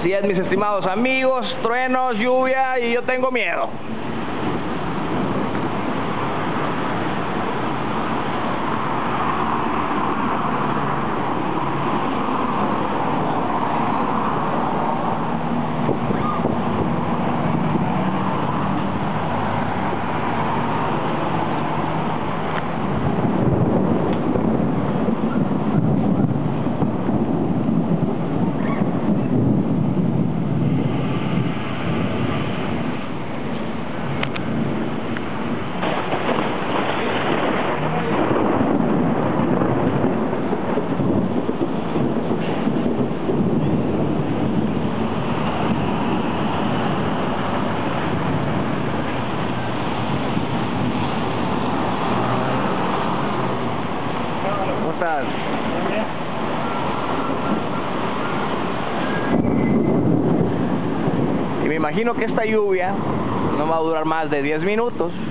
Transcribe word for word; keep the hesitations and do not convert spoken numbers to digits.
Así es, mis estimados amigos, truenos, lluvia y yo tengo miedo. ¿Cómo estás? Y me imagino que esta lluvia no va a durar más de diez minutos.